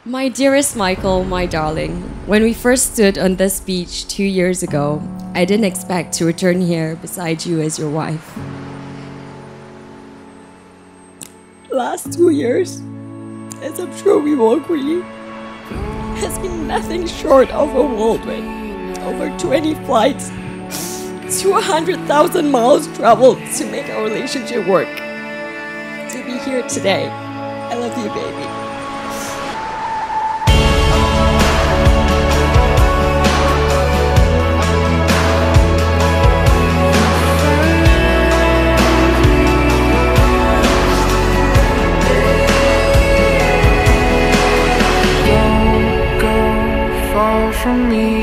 My dearest Michael, my darling, when we first stood on this beach 2 years ago, I didn't expect to return here beside you as your wife. Last 2 years, as I'm sure we will agree, has been nothing short of a whirlwind. Over 20 flights, 200,000 miles traveled to make our relationship work. To be here today, I love you, baby. From me